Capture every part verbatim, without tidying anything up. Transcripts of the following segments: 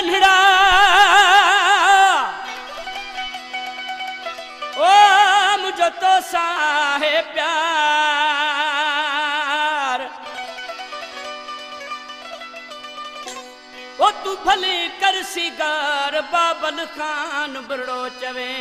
कन्हड़ा ओ मुझो तो साहे प्यार ओ तू भले कर सिगार बाबल खान बड़ो चवे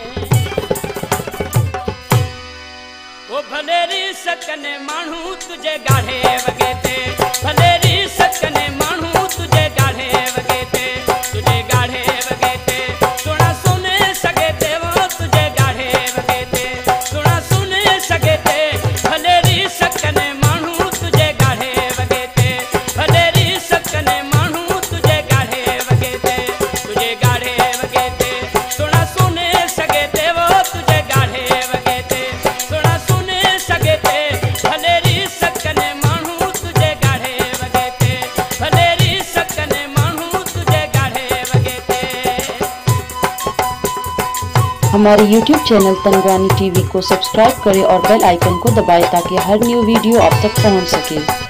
वो भले री सकने मानू तुझे गाढ़े वगे ते भले री सकने मानू तुझे गाढ़े वगे ते तुझे गाढ़े वगे ते सुना सुने सके ते वो तुझे गाढ़े वगे ते सुना सुने सके ते भले री सकने मानू तुझे गाढ़े वगे ते भले री सकने मानू तुझे गाढ़े वगे ते तुझे गाढ़े वगे ते सुना सुने सके ते वो तुझे गाढ़े वगे ते सुना सुने सके ते भले री सकने मानू तुझे गाढ़े वगे ते भले री सकने मानू तुझे गाढ़े वगे ते। हमारे यूट्यूब चैनल तनगवानी टीवी को सब्सक्राइब करें और बेल आइकन को दबाएं ताकि हर न्यू वीडियो आप तक पहुंच सके।